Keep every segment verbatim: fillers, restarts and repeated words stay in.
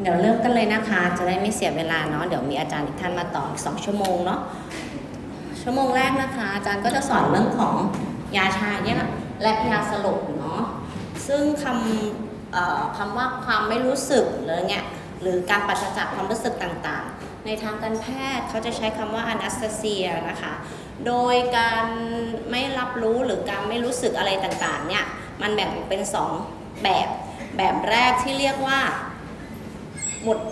เดี๋ยวเริ่มกันเลยนะคะจะได้ไม่เสียเวลาเนาะเดี๋ยวมีอาจารย์อีกท่านมาต่ออีกสองชั่วโมงเนาะชั่วโมงแรกนะคะอาจารย์ก็จะสอนเรื่องของยาชาเนี่ยและยาสลบเนาะซึ่งคำคำว่าความไม่รู้สึกหรือเงี้ยหรือการปราศจากความรู้สึกต่างๆในทางการแพทย์เขาจะใช้คำว่า anesthesia นะคะโดยการไม่รับรู้หรือการไม่รู้สึกอะไรต่างๆเนี่ยมันแบ่งออกเป็นสองแบบแบบแรกที่เรียกว่าหมด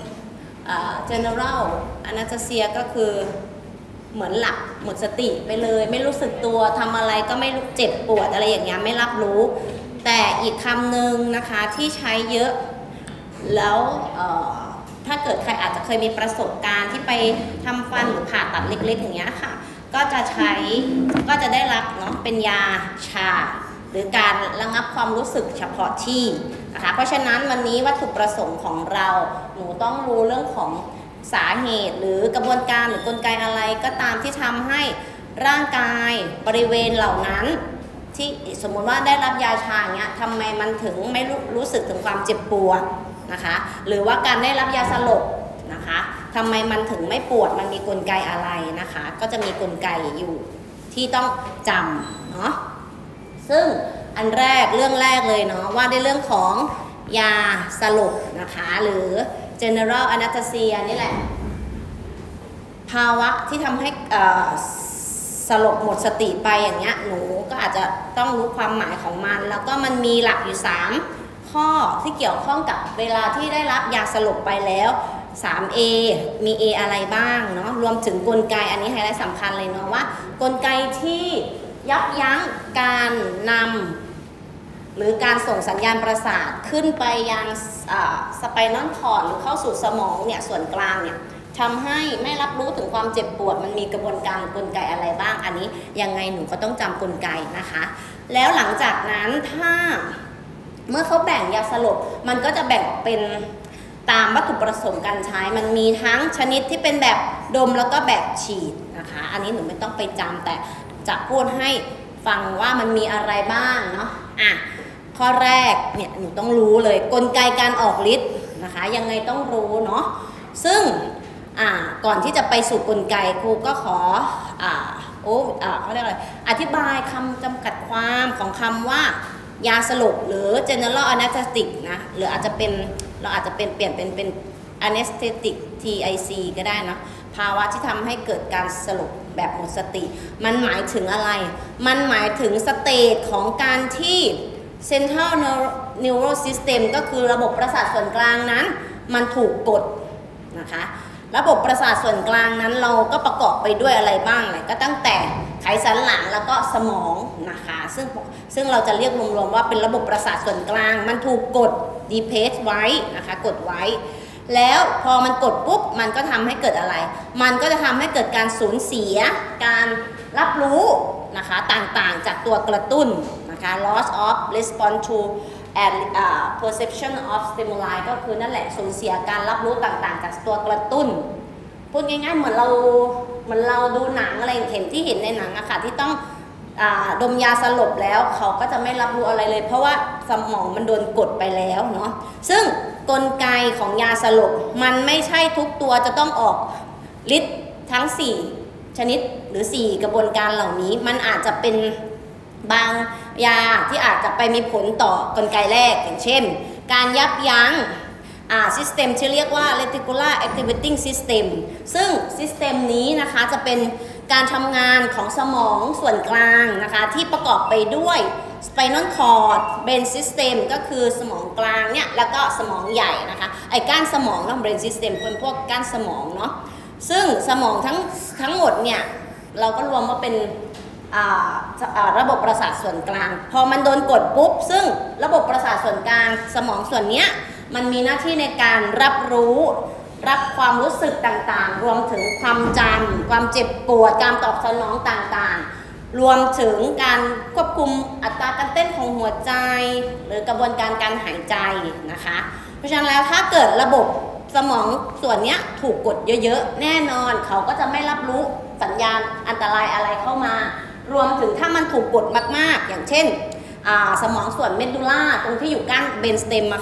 general anesthesia ก็คือเหมือนหลับหมดสติไปเลยไม่รู้สึกตัวทำอะไรก็ไม่รู้เจ็บปวดอะไรอย่างเงี้ยไม่รับรู้แต่อีกคำหนึ่งนะคะที่ใช้เยอะแล้วถ้าเกิดใครอาจจะเคยมีประสบการณ์ที่ไปทำฟันหรือผ่าตัดเล็กๆอย่างเงี้ยค่ะก็จะใช้ก็จะได้รับเนาะเป็นยาชาหรือการระงับความรู้สึกเฉพาะที่นะคะเพราะฉะนั้นวันนี้วัตถุประสงค์ของเราหนูต้องรู้เรื่องของสาเหตุหรือกระบวนการหรือกลไกอะไรก็ตามที่ทำให้ร่างกายบริเวณเหล่านั้นที่สมมติว่าได้รับยาชาเงี้ยทำไมมันถึงไม่รู้รู้สึกถึงความเจ็บปวดนะคะหรือว่าการได้รับยาสลบนะคะทำไมมันถึงไม่ปวดมันมีกลไกอะไรนะคะก็จะมีกลไกอยู่ที่ต้องจำเนาะซึ่งอันแรกเรื่องแรกเลยเนาะว่าในเรื่องของยาสลบนะคะหรือ general anesthesia นี่แหละภาวะที่ทำให้สลบหมดสติไปอย่างเงี้ยหนูก็อาจจะต้องรู้ความหมายของมันแล้วก็มันมีหลักอยู่สามข้อที่เกี่ยวข้องกับเวลาที่ได้รับยาสลบไปแล้ว สาม เอ มี A อะไรบ้างเนาะรวมถึงกลไกอันนี้ไฮไลท์สำคัญเลยเนาะว่ากลไกที่ยับยั้งการนำหรือการส่งสัญญาณประสาทขึ้นไปยังสไปนัลคอร์ดหรือเข้าสู่สมองเนี่ยส่วนกลางเนี่ยทำให้ไม่รับรู้ถึงความเจ็บปวดมันมีกระบวนการกลไกอะไรบ้างอันนี้ยังไงหนูก็ต้องจำกลไกนะคะแล้วหลังจากนั้นถ้าเมื่อเขาแบ่งยาสลบมันก็จะแบ่งออกเป็นตามวัตถุประสงค์การใช้มันมีทั้งชนิดที่เป็นแบบดมแล้วก็แบบฉีดนะคะอันนี้หนูไม่ต้องไปจำแต่จะพูดให้ฟังว่ามันมีอะไรบ้างเนาะอ่ะข้อแรกเนี่ยหนูต้องรู้เลยกลไกการออกฤทธิ์นะคะยังไงต้องรู้เนาะซึ่งอ่าก่อนที่จะไปสู่กลไกครูก็ขออ่าโอ้อ่าเขาเรียกอะไรอธิบายคำจำกัดความของคำว่ายาสลบหรือ general anesthetic นะหรืออาจจะเป็นเราอาจจะเป็นเปลี่ยนเป็นเป็น anesthetic ที ไอ ซี ก็ได้นะภาวะที่ทำให้เกิดการสลบแบบหมดสติมันหมายถึงอะไรมันหมายถึงสเตจของการที่ central nervous system ก็คือระบบประสาทส่วนกลางนั้นมันถูกกดนะคะระบบประสาทส่วนกลางนั้นเราก็ประกอบไปด้วยอะไรบ้างเลยก็ตั้งแต่ไขสันหลังแล้วก็สมองนะคะซึ่งซึ่งเราจะเรียกรวมๆว่าเป็นระบบประสาทส่วนกลางมันถูกกด depress ไว้นะคะกดไว้แล้วพอมันกดปุ๊บมันก็ทำให้เกิดอะไรมันก็จะทำให้เกิดการสูญเสียการรับรู้นะคะต่างๆจากตัวกระตุ้นนะคะ loss of response to and uh, perception of stimuli ก็คือนั่นแหละสูญเสียการรับรู้ต่างๆจากตัวกระตุ้นพูดง่ายๆเหมือนเราเหมือนเราดูหนังอะไรเห็นที่เห็นในหนังอะค่ะที่ต้องดมยาสลบแล้วเขาก็จะไม่รับรู้อะไรเลยเพราะว่าสมองมันโดนกดไปแล้วเนาะซึ่งกลไกของยาสลบมันไม่ใช่ทุกตัวจะต้องออกฤทธิ์ทั้งสี่ชนิดหรือสี่กระบวนการเหล่านี้มันอาจจะเป็นบางยาที่อาจจะไปมีผลต่อกลไกแรกอย่างเช่นการยับยั้งอ่า system ที่เรียกว่า reticular activating system ซึ่ง system นี้นะคะจะเป็นการทำงานของสมองส่วนกลางนะคะที่ประกอบไปด้วย spinal cord brain system ก็คือสมองกลางเนี่ยแล้วก็สมองใหญ่นะคะไอ้ก้านสมองเนาะ brain system เป็นพวกก้านสมองเนาะซึ่งสมองทั้งทั้งหมดเนี่ยเราก็รวมว่าเป็นระบบประสาทส่วนกลางพอมันโดนกดปุ๊บซึ่งระบบประสาทส่วนกลางสมองส่วนนี้มันมีหน้าที่ในการรับรู้รับความรู้สึกต่างๆรวมถึงความจำความเจ็บปวดการตอบสนองต่างๆรวมถึงการควบคุมอัตราการเต้นของหัวใจหรือกระบวนการการหายใจนะคะเพราะฉะนั้นแล้วถ้าเกิดระบบสมองส่วนนี้ถูกกดเยอะๆแน่นอนเขาก็จะไม่รับรู้สัญญาณอันตรายอะไรเข้ามารวมถึงถ้ามันถูกกดมากๆอย่างเช่นสมองส่วนเมดูล่าตรงที่อยู่ก้านเบนสเต็มอะค่ะ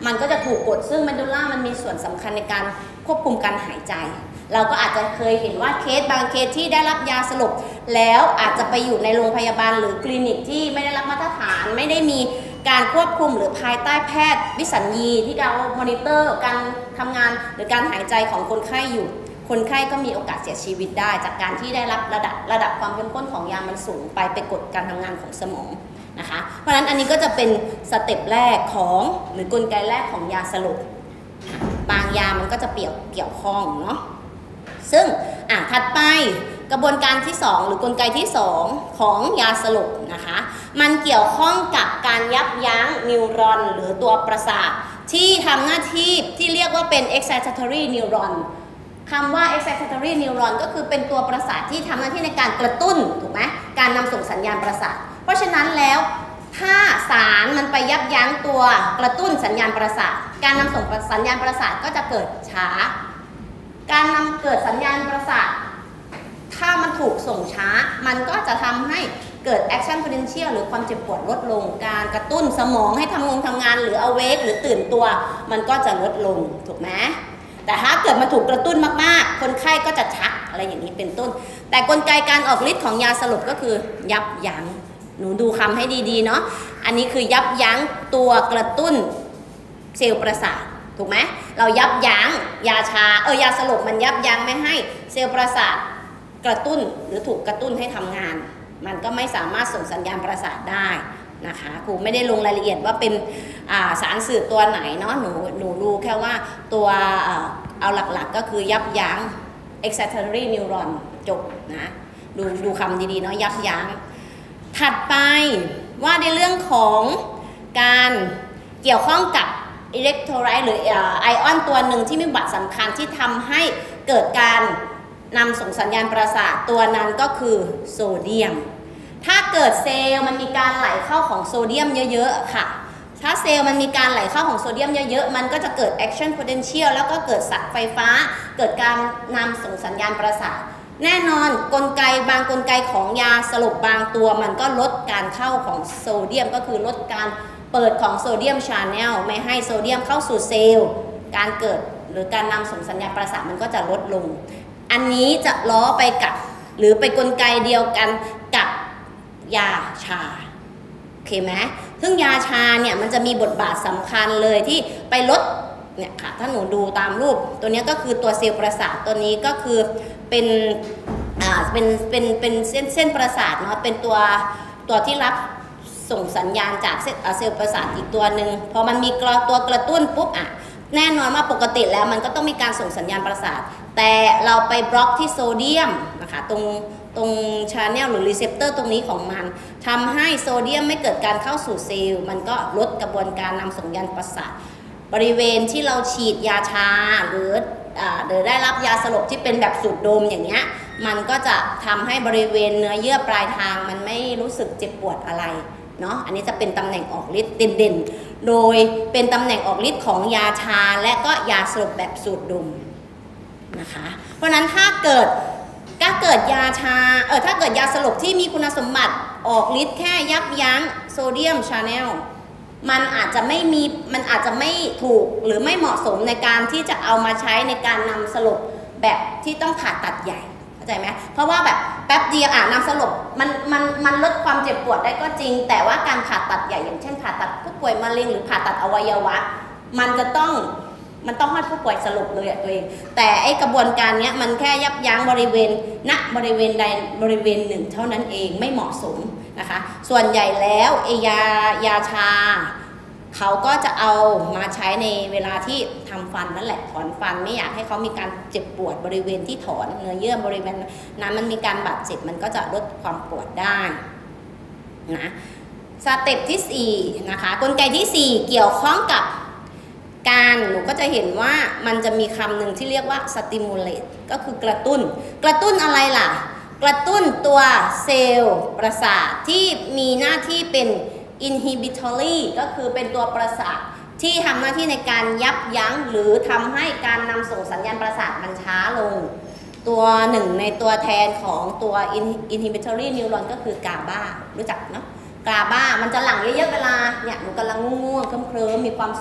มันก็จะถูกกดซึ่งเมดูล่ามันมีส่วนสำคัญในการควบคุมการหายใจเราก็อาจจะเคยเห็นว่าเคสบางเคสที่ได้รับยาสลบแล้วอาจจะไปอยู่ในโรงพยาบาลหรือคลินิกที่ไม่ได้รับมาตรฐานไม่ได้มีการควบคุมหรือภายใต้แพทย์วิสัญญีที่เรามอนิเตอร์การทำงานหรือการหายใจของคนไข้อยู่คนไข้ก็มีโอกาสเสียชีวิตได้จากการที่ได้รับระดับระดับความเข้มข้นของยามันสูงไปไปกดการทำงานของสมองนะคะเพราะฉะนั้นอันนี้ก็จะเป็นสเต็ปแรกของหรือกลไกแรกของยาสลบบางยามันก็จะเกี่ยวเกี่ยวข้องเนาะซึ่งอ่ะถัดไปกระบวนการที่สองหรือกลไกที่สองของยาสลบนะคะมันเกี่ยวข้องกับการยับยั้งนิวรอนหรือตัวประสาทที่ทำหน้าที่ที่เรียกว่าเป็น excitatory neuron คำว่า excitatory neuron ก็คือเป็นตัวประสาทที่ทำหน้าที่ในการกระตุ้นถูกไหมการนำส่งสัญญาณประสาทเพราะฉะนั้นแล้วถ้าสารมันไปยับยั้งตัวกระตุ้นสัญญาณประสาทการนำส่งสัญญาณประสาทก็จะเกิดช้าการนำเกิดสัญญาณประสาทถ้ามันถูกส่งช้ามันก็จะทำให้เกิด action potential หรือความเจ็บปวดลดลงการกระตุ้นสมองให้ทำงงทำงานหรือ awake หรือตื่นตัวมันก็จะลดลงถูกไหมแต่ถ้าเกิดมันถูกกระตุ้นมากๆคนไข้ก็จะชักอะไรอย่างนี้เป็นต้นแต่กลไกการออกฤทธิ์ของยาสลบก็คือยับยั้งหนูดูคำให้ดีๆเนาะอันนี้คือยับยั้งตัวกระตุ้นเซลล์ประสาทถูกไหมเรายับยั้งยาชาเออยาสลบมันยับยั้งไม่ให้เซลล์ประสาทกระตุ้นหรือถูกกระตุ้นให้ทำงานมันก็ไม่สามารถส่งสัญญาณประสาทได้นะคะครูไม่ได้ลงรายละเอียดว่าเป็นสารสื่อตัวไหนเนาะหนูหนูรู้แค่ว่าตัวเอาหลักๆก็คือยับยั้ง excitatory neuron จบนะดูดูคำดีๆเนาะยับยั้งถัดไปว่าในเรื่องของการเกี่ยวข้องกับอิเล็กโทรไลต์หรือไอออนตัวหนึ่งที่มีบทบาทสำคัญที่ทำให้เกิดการนำส่งสัญญาณประสาทตัวนั้นก็คือโซเดียมถ้าเกิดเซลล์มันมีการไหลเข้าของโซเดียมเยอะๆค่ะถ้าเซลล์มันมีการไหลเข้าของโซเดียมเยอะๆมันก็จะเกิด action potential แล้วก็เกิดสักไฟฟ้าเกิดการนำส่งสัญญาณประสาทแน่นอนกลไกบางกลไกของยาสลบบางตัวมันก็ลดการเข้าของโซเดียมก็คือลดการเปิดของโซเดียมชาแนลไม่ให้โซเดียมเข้าสู่เซลล์การเกิดหรือการนำส่งสัญญาณประสาทมันก็จะลดลงอันนี้จะล้อไปกับหรือไปกลไกเดียวกันกับยาชาโอเคไหมซึ่งยาชาเนี่ยมันจะมีบทบาทสำคัญเลยที่ไปลดเนี่ยค่ะถ้าหนูดูตามรูปตัวนี้ก็คือตัวเซลล์ประสาทตัวนี้ก็คือเป็นอ่าเป็นเป็นเป็นเส้นเส้นประสาทเนาะเป็นตัวตัวที่รับส่งสัญญาณจากเซลล์ประสาทอีกตัวหนึ่งพอมันมีตัวกระตุ้นปุ๊บอ่ะแน่นอนว่าปกติแล้วมันก็ต้องมีการส่งสัญญาณประสาทแต่เราไปบล็อกที่โซเดียมนะคะตรงตรงชาแนลหรือรีเซพเตอร์ตรงนี้ของมันทำให้โซเดียมไม่เกิดการเข้าสู่เซลล์มันก็ลดกระบวนการนำส่งสัญญาณประสาทบริเวณที่เราฉีดยาชาหรือหรือได้รับยาสลบที่เป็นแบบสูดดมอย่างเงี้ยมันก็จะทำให้บริเวณเนื้อเยื่อปลายทางมันไม่รู้สึกเจ็บปวดอะไรเนาะอันนี้จะเป็นตำแหน่งออกฤทธิ์เด่นๆโดยเป็นตำแหน่งออกฤทธิ์ของยาชาและก็ยาสลบแบบสูดดมนะคะเพราะนั้นถ้าเกิดถ้าเกิดยาชาเออถ้าเกิดยาสลบที่มีคุณสมบัติออกฤทธิ์แค่ยับยั้งโซเดียมชาแนลมันอาจจะไม่มีมันอาจจะไม่ถูกหรือไม่เหมาะสมในการที่จะเอามาใช้ในการนำสลบแบบที่ต้องผ่าตัดใหญ่เข้าใจไหมเพราะว่าแบบแป๊บเดียวอ่ะนำสลบมันมันมันลดความเจ็บปวดได้ก็จริงแต่ว่าการผ่าตัดใหญ่อย่างเช่นผ่าตัดผู้ป่วยมะเร็งหรือผ่าตัดอวัยวะมันจะต้องมันต้องให้ผู้ป่วยสลบเลยอะตัวเองแต่ไอกระบวนการนี้มันแค่ยับยั้งบริเวณณบริเวณใดบริเวณหนึ่งเท่านั้นเองไม่เหมาะสมนะคะส่วนใหญ่แล้วไอยายาชาเขาก็จะเอามาใช้ในเวลาที่ทำฟันนั่นแหละถอนฟันไม่อยากให้เขามีการเจ็บปวดบริเวณที่ถอนเนื้อเยื่อบริเวณนั้นมันมีการบาดเจ็บมันก็จะลดความปวดได้นะสเต็ปที่สี่นะคะกลไกที่สี่เกี่ยวข้องกับการหนูก็จะเห็นว่ามันจะมีคำหนึ่งที่เรียกว่า stimulate ก็คือกระตุ้นกระตุ้นอะไรล่ะกระตุ้นตัวเซลล์ประสาทที่มีหน้าที่เป็น inhibitory ก็คือเป็นตัวประสาทที่ทำหน้าที่ในการยับยั้งหรือทำให้การนำส่งสัญญาณประสาทมันช้าลงตัวหนึ่งในตัวแทนของตัว inhibitory neuron ก็คือกาบารู้จักเนาะกาบามันจะหลั่งเยอะๆเวลาเนี่ยหนูกำลังง่วงๆเคลิ้มๆมีความสุข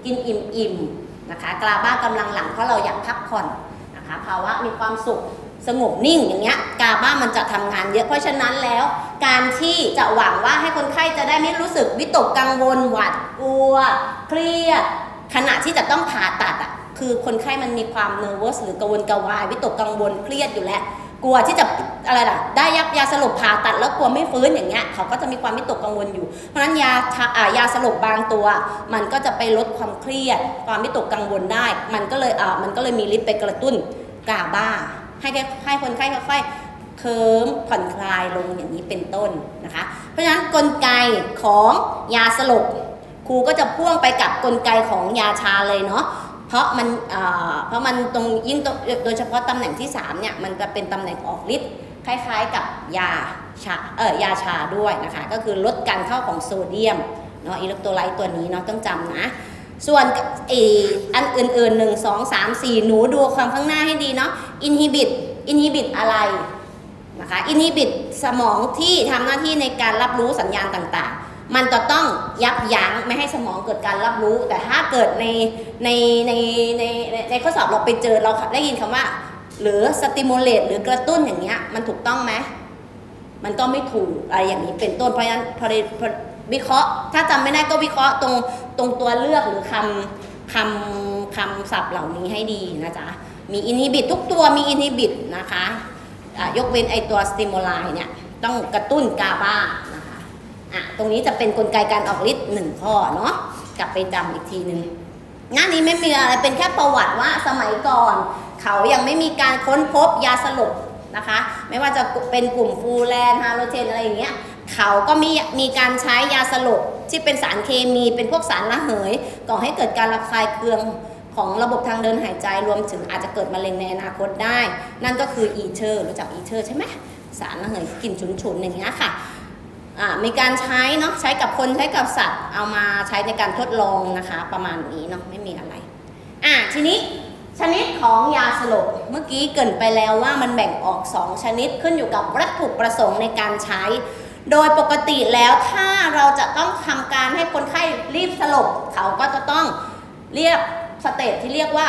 กินอิ่มๆนะคะกลาบ้ากำลังหลังเพราะเราอยากพักผ่อนนะคะภาวะมีความสุขสงบนิ่งอย่างเงี้ยกาบ้ามันจะทำงานเยอะเพราะฉะนั้นแล้วการที่จะหวังว่าให้คนไข้จะได้ไม่รู้สึกวิตกกังวลหวาดกลัวเครียดขณะที่จะต้องผ่าตัดอ่ะคือคนไข้มันมีความ nervous หรือกังวลกวายวิตกกังวลเครียดอยู่แล้วกลัวที่จะอะไรล่ะได้ยับยาสลบผ่าตัดแล้วกลัวไม่ฟื้นอย่างเงี้ยเขาก็จะมีความวิตกกังวลอยู่เพราะฉะนั้นยายาสลบบางตัวมันก็จะไปลดความเครียดความวิตกกังวลได้มันก็เลยอ่ามันก็เลยมีฤทธิ์ไปกระตุ้นกาบ้าให้ให้คนไข้ค่อยๆเคิร์มผ่อนคลายลงอย่างนี้เป็นต้นนะคะเพราะฉะนั้นกลไกของยาสลบครูก็จะพ่วงไปกับกลไกของยาชาเลยเนาะเพราะมันเพราะมันตรงยิ่งโดยเฉพาะตำแหน่งที่สามเนี่ยมันจะเป็นตำแหน่งออกฤทธิ์คล้ายๆกับยาชาเออยาชาด้วยนะคะก็คือลดการเข้าของโซเดียมเนาะอิเล็กโทรไลต์ตัวนี้เนาะต้องจำนะส่วนอีอันอื่นๆหนึ่ง สอง สาม สี่หนูดูความข้างหน้าให้ดีเนาะอินฮิบิตอินฮิบิตอะไรนะคะอินฮิบิตสมองที่ทำหน้าที่ในการรับรู้สัญญาณต่างๆมันจะต้องยับยั้งไม่ให้สมองเกิดการรับรู้แต่ถ้าเกิดในในในในในข้อสอบเราไปเจอเราได้ยินคำว่าหรือสติมูลเลตหรือกระตุ้นอย่างเงี้ยมันถูกต้องไหมมันก็ไม่ถูกอะไรอย่างนี้เป็นต้นเพราะฉะนั้นพอวิเคราะห์ถ้าจำไม่ได้ก็วิเคราะห์ตรงตรงตัวเลือกหรือคำคำคำศัพท์เหล่านี้ให้ดีนะจ๊ะมีอินฮิบิตทุกตัวมีอินฮิบิตนะคะยกเว้นไอตัวสติมูลายเนี่ยต้องกระตุ้นกาบ้านะคะอ่ะตรงนี้จะเป็นกลไกการออกฤทธิ์หนึ่งข้อเนาะกลับไปจำอีกทีหนึ่งงานนี้ไม่มีอะไรเป็นแค่ประวัติว่าสมัยก่อนเขายังไม่มีการค้นพบยาสลบนะคะไม่ว่าจะเป็นกลุ่มฟูแลนฮาโลเจนอะไรอย่างเงี้ยเขาก็มีมีการใช้ยาสลบที่เป็นสารเคมีเป็นพวกสารระเหยก่อให้เกิดการระคายเคืองของระบบทางเดินหายใจรวมถึงอาจจะเกิดมะเร็งในอนาคตได้นั่นก็คืออีเทอร์รู้จักอีเทอร์ใช่ไหมสารระเหยกลิ่นฉุนๆอย่างเงี้ยค่ะมีการใช้เนาะใช้กับคนใช้กับสัตว์เอามาใช้ในการทดลองนะคะประมาณนี้เนาะไม่มีอะไรอ่ะทีนี้ชนิดของยาสลบเมื่อกี้เกริ่นไปแล้วว่ามันแบ่งออกสองชนิดขึ้นอยู่กับวัตถุประสงค์ในการใช้โดยปกติแล้วถ้าเราจะต้องทำการให้คนไข้รีบสลบเขาก็จะต้องเรียกสเตจที่เรียกว่า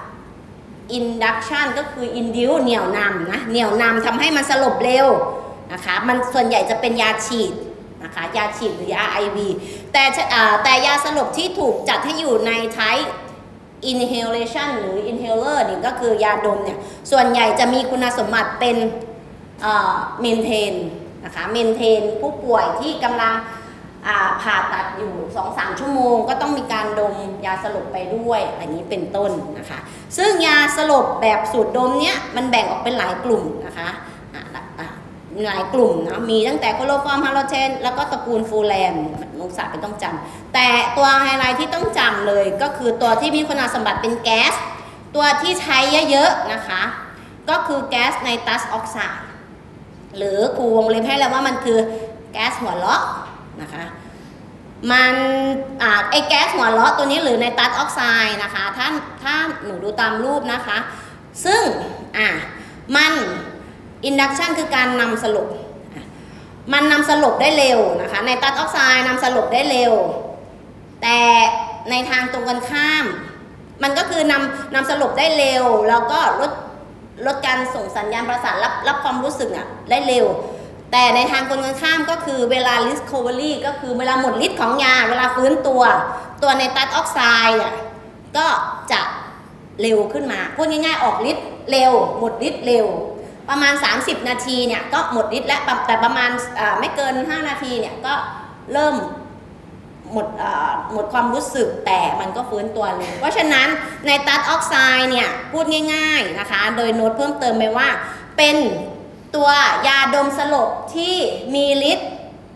induction ก็คือ induce เหนี่ยวนำนะเหนี่ยวนำทำให้มันสลบเร็วนะคะมันส่วนใหญ่จะเป็นยาฉีดนะคะยาฉีดหรือยา ไอ วี แต่แต่ยาสลบที่ถูกจัดให้อยู่ในไทป์ inhalation หรือ inhaler นี่ก็คือยาดมเนี่ยส่วนใหญ่จะมีคุณสมบัติเป็น maintain นะคะ maintain ผู้ป่วยที่กำลังผ่าตัดอยู่ สองถึงสาม ชั่วโมงก็ต้องมีการดมยาสลบไปด้วยอะไรนี้เป็นต้นนะคะซึ่งยาสลบแบบสูตรดมเนี้ยมันแบ่งออกเป็นหลายกลุ่มนะคะหลายกลุ่มนะมีตั้งแต่โคโลฟอร์มฮาโลเจนแล้วก็ตระกูลฟูแลนนุกษาเป็นต้องจำแต่ตัวไฮไลท์ที่ต้องจำเลยก็คือตัวที่มีคุณสมบัติเป็นแก๊สตัวที่ใช้เยอะๆนะคะก็คือแก๊สไนตรัสออกไซด์หรือครูวงเล็บให้แล้วว่ามันคือแก๊สหัวเราะนะคะมันอ่าไอแก๊สหัวเราะตัวนี้หรือไนตรัสออกไซด์นะคะถ้าถ้าหนูดูตามรูปนะคะซึ่งอ่ามันอินดักชันคือการนำสลบมันนำสลบได้เร็วนะคะไนตรัสออกไซด์นำสลบได้เร็วแต่ในทางตรงกันข้ามมันก็คือนำนำสลบได้เร็วแล้วก็ลดลดการส่งสัญญาณประสาทรับรับความรู้สึกอ่ะได้เร็วแต่ในทางตรงกันข้ามก็คือเวลา recovery ก็คือเวลาหมดฤทธิ์ของยาเวลาฟื้นตัวตัวไนตรัสออกไซด์อ่ะก็จะเร็วขึ้นมาพูดง่ายๆออกฤทธิ์เร็วหมดฤทธิ์เร็วประมาณสามสิบนาทีเนี่ยก็หมดฤทธิ์แล้วแต่ประมาณไม่เกินห้านาทีเนี่ยก็เริ่มหมดหมดความรู้สึกแต่มันก็ฟื้นตัวเลยเพราะฉะนั้นไนตรัสออกไซด์เนี่ยพูดง่ายๆนะคะโดยโน้ตเพิ่มเติมไปว่าเป็นตัวยาดมสลบที่มีฤทธิ์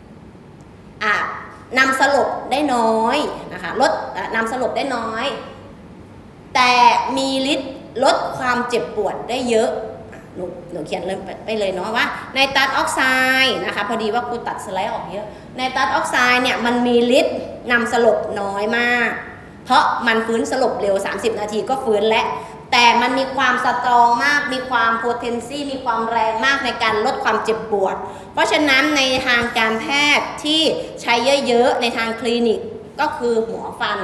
นำสลบได้น้อยนะคะลดนำสลบได้น้อยแต่มีฤทธิ์ลดความเจ็บปวดได้เยอะหนูหนูเขียนเลยไปเลยเนาะว่าไนตรัสออกไซด์นะคะพอดีว่าครูตัดสไลด์ออกเยอะไนตรัสออกไซด์เนี่ยมันมีฤทธิ์นำสลบน้อยมากเพราะมันฟื้นสลบเร็วสามสิบนาทีก็ฟื้นและแต่มันมีความสตรองมากมีความโพเทนซีมีความแรงมากในการลดความเจ็บปวดเพราะฉะนั้นในทางการแพทย์ที่ใช้เยอะๆในทางคลินิกก็คือหมอฟันห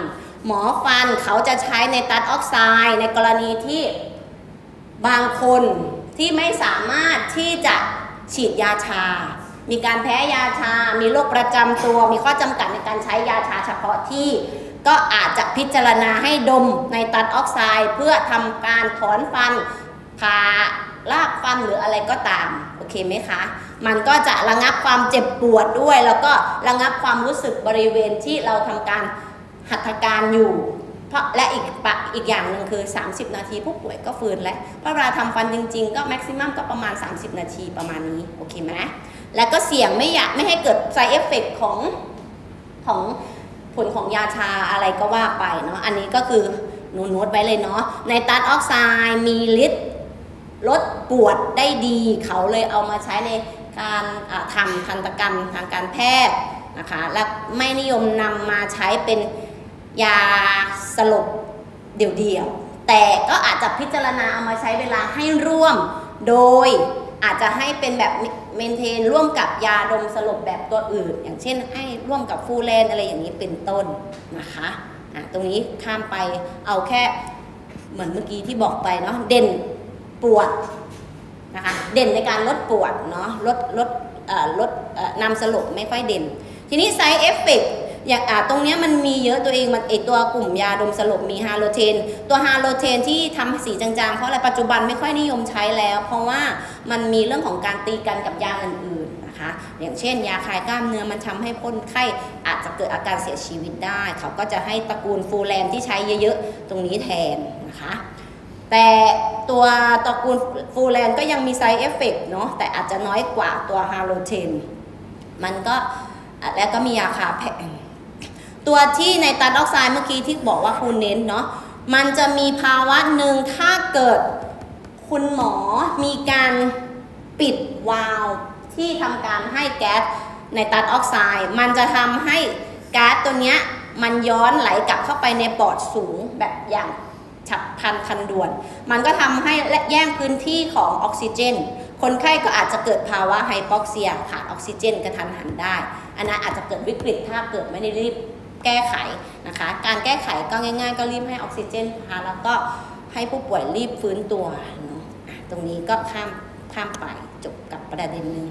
หมอฟันเขาจะใช้ไนตรัสออกไซด์ในกรณีที่บางคนที่ไม่สามารถที่จะฉีดยาชามีการแพ้ยาชามีโรคประจำตัวมีข้อจำกัดในการใช้ยาชาเฉพาะที่ก็อาจจะพิจารณาให้ดมไนตรัสออกไซด์เพื่อทำการถอนฟันผ่ารากฟันหรืออะไรก็ตามโอเคไหมคะมันก็จะระงับความเจ็บปวดด้วยแล้วก็ระงับความรู้สึกบริเวณที่เราทำการหัตถการอยู่เพราะและอีกปะอีกอย่างหนึ่งคือสามสิบนาทีผู้ป่วยก็ฟื้นแล้วเพราะเวลาทำฟันจริงๆก็แม็กซิมัมก็ประมาณสามสิบนาทีประมาณนี้โอเคไหมแล้วก็เสี่ยงไม่อยากไม่ให้เกิด side effect ของของผลของยาชาอะไรก็ว่าไปเนาะอันนี้ก็คือโน้ตไว้เลยเนาะไนตรัสออกไซด์มีฤทธิ์ลดปวดได้ดีเขาเลยเอามาใช้ในการทำทันตกรรมทางการแพทย์นะคะและไม่นิยมนำมาใช้เป็นยาสลบเดี่ยวๆแต่ก็อาจจะพิจารณาเอามาใช้เวลาให้ร่วมโดยอาจจะให้เป็นแบบเมนเทนร่วมกับยาดมสลบแบบตัวอื่นอย่างเช่นให้ร่วมกับฟูแลนอะไรอย่างนี้เป็นต้นนะคะอ่ะตรงนี้ข้ามไปเอาแค่เหมือนเมื่อกี้ที่บอกไปเนาะเด่นปวดนะคะเด่นในการลดปวดเนาะลดลดลดนำสลบไม่ค่อยเด่นทีนี้ side effect อย่างอ่าตรงนี้มันมีเยอะตัวเองมันไอตัวกลุ่มยาดมสลบมีฮาโลเทนตัวฮาโลเทนที่ทำสีจางๆเพราะอะไรปัจจุบันไม่ค่อยนิยมใช้แล้วเพราะว่ามันมีเรื่องของการตีกันกับยาอื่นๆนะคะอย่างเช่นยาคลายกล้ามเนื้อมันทำให้คนไข้อาจจะเกิดอาการเสียชีวิตได้เขาก็จะให้ตระกูลฟูแลนที่ใช้เยอะๆตรงนี้แทนนะคะแต่ตัวตระกูลฟูแลนก็ยังมี side effect เนาะแต่อาจจะน้อยกว่าตัวฮาโลเทนมันก็แล้วก็มียาคาแพงตัวที่ในไนตรัสออกไซด์เมื่อกี้ที่บอกว่าคุณเน้นเนาะมันจะมีภาวะหนึ่งถ้าเกิดคุณหมอมีการปิดวาล์วที่ทำการให้แก๊สไนตรัสออกไซด์มันจะทำให้แก๊สตัวเนี้ยมันย้อนไหลกลับเข้าไปในปอดสูงแบบอย่างฉับพลันทันด่วนมันก็ทำให้แย่งพื้นที่ของออกซิเจนคนไข้ก็อาจจะเกิดภาวะไฮปอกเซียขาดออกซิเจนกระทันหันได้อันนั้นอาจจะเกิดวิกฤตถ้าเกิดไม่ได้รีบแก้ไขนะคะการแก้ไขก็ง่ายๆก็รีบให้ออกซิเจนนะคะแล้วก็ให้ผู้ป่วยรีบฟื้นตัวเนาะตรงนี้ก็ข้ามข้ามไปจบกับประเด็นหนึ่ง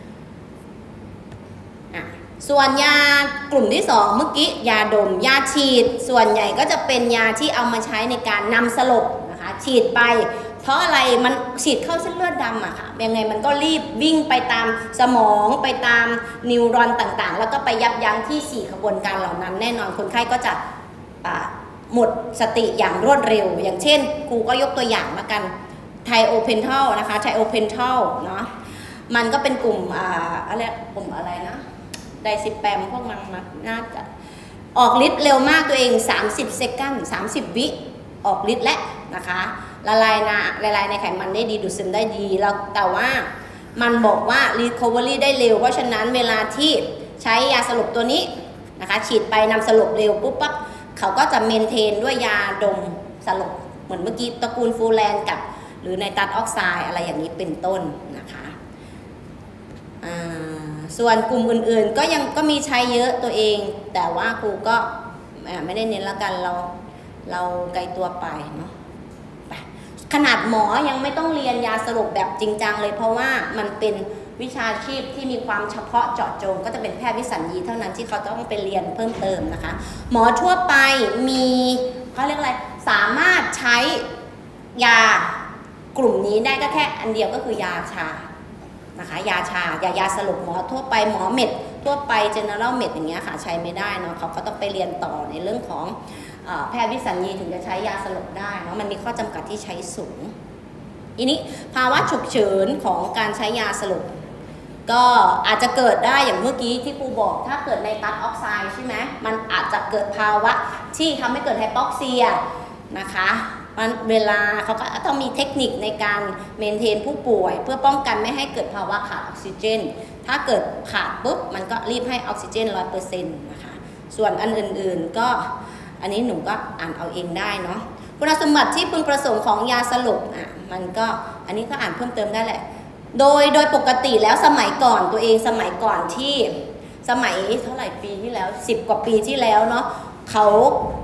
อ่ะส่วนยากลุ่มที่สองเมื่อกี้ยาดมยาฉีดส่วนใหญ่ก็จะเป็นยาที่เอามาใช้ในการนำสลบนะคะฉีดไปเพราะอะไรมันฉีดเข้าเส้นเลือดดำอะค่ะยังไงมันก็รีบวิ่งไปตามสมองไปตามนิวรอนต่างๆแล้วก็ไปยับยั้งที่สี่ขบวนการเหล่านั้นแน่นอนคนไข้ก็จะหมดสติอย่างรวดเร็วอย่างเช่นครูก็ยกตัวอย่างมากันไทโอเพนทัลนะคะไทโอเพนทัลเนาะมันก็เป็นกลุ่มอ่าอะไรกลุ่มอะไรนะไดซิแปมพวกมันน่าจะออกฤทธิ์เร็วมากตัวเองสามสิบเซคันด์สามสิบวิออกฤทธิ์แล้วนะคะละลายนะละลายในไขมันได้ดีดูดซึมได้ดีแล้วแต่ว่ามันบอกว่า recovery ได้เร็วเพราะฉะนั้นเวลาที่ใช้ยาสลบตัวนี้นะคะฉีดไปนำสลบเร็วปุ๊บปั๊บเขาก็จะเมนเทนด้วยยาดมสลบเหมือนเมื่อกี้ตระกูลฟูแลนกับหรือไนตรัสออกไซด์อะไรอย่างนี้เป็นต้นนะคะส่วนกลุ่มอื่นๆก็ยังก็มีใช้เยอะตัวเองแต่ว่าครูก็ไม่ได้เน้นละกันเราเราไกลตัวไปเนาะขนาดหมอยังไม่ต้องเรียนยาสลบแบบจริงจังเลยเพราะว่ามันเป็นวิชาชีพที่มีความเฉพาะเจาะจงก็จะเป็นแพทย์วิสัญญีเท่านั้นที่เขาต้องไปเรียนเพิ่มเติมนะคะหมอทั่วไปมีเขาเรียกอะไรสามารถใช้ยากลุ่มนี้ได้ก็แค่อันเดียวก็คือยาชานะคะยาชายายาสลบหมอทั่วไปหมอเม็ดทั่วไป general med อย่างเงี้ยค่ะใช้ไม่ได้เนาะเขาก็ต้องไปเรียนต่อในเรื่องของแพทย์วิสัญญีถึงจะใช้ยาสลบได้เนาะมันมีข้อจำกัดที่ใช้สูงทีนี้ภาวะฉุกเฉินของการใช้ยาสลบก็อาจจะเกิดได้อย่างเมื่อกี้ที่ครูบอกถ้าเกิดในไนตรัสออกไซด์ใช่ไหมมันอาจจะเกิดภาวะที่ทำให้เกิดไฮปอกเซียนะคะมันเวลาเขาก็ต้องมีเทคนิคในการเมนเทนผู้ป่วยเพื่อป้องกันไม่ให้เกิดภาวะขาดออกซิเจนถ้าเกิดขาดปุ๊บมันก็รีบให้ออกซิเจน ร้อยเปอร์เซ็นต์ นะคะส่วนอันอื่นๆก็อันนี้หนูก็อ่านเอาเองได้เนาะคุณสมบัติที่พึงประสงค์ของยาสลบอ่ะมันก็อันนี้ก็อ่านเพิ่มเติมได้แหละโดยโดยปกติแล้วสมัยก่อนตัวเองสมัยก่อนที่สมัยเท่าไหร่ปีที่แล้วสิบกว่าปีที่แล้วเนาะเขา